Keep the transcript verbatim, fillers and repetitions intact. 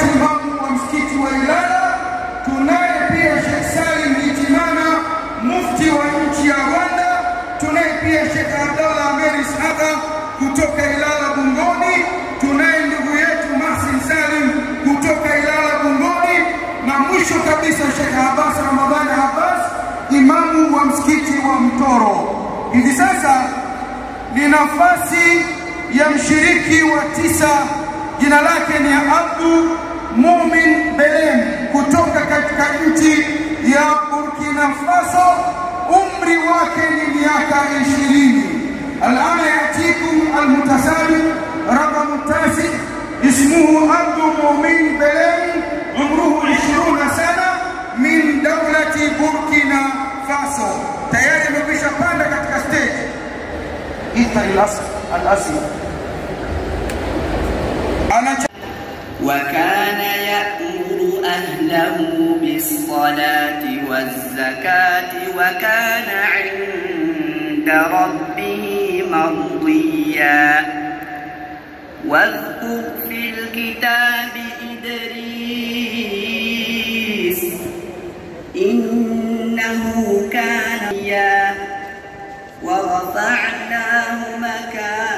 imamu wa msikiti wa Ilala, tunaye pia Sheikh Salim Hitimana, mufti wa nchi ya Rwanda, tunaye pia Sheikh Abdallah Ameri Ishaqa kutoka Ilala Bungoni, tunaye ndugu yetu Mahsin Salim kutoka Ilala Bungoni, na mwisho kabisa Sheikh Abbas Ramadhani Abbas, imamu wa msikiti wa Mtoro. Hivi sasa ni nafasi ya mshiriki wa tisa, jina lake ni Abdu Mumin Belem kutoka katika nchi ya Burkina Faso. Umri wake ni miaka ishirini. Alana yatikum almutasabi raqam tasi, ismuhu Abdu Mumin Belem, umruhu ishirini sana, min dawlati Burkina Faso. Tayari amekwisha panda katika stage. Ita ilas al-asli. وكان يأمر أهله بالصلاة والزكاة وكان عند ربه مرضيا. واذكر في الكتاب إدريس إنه كان يا ورفعناه مكانا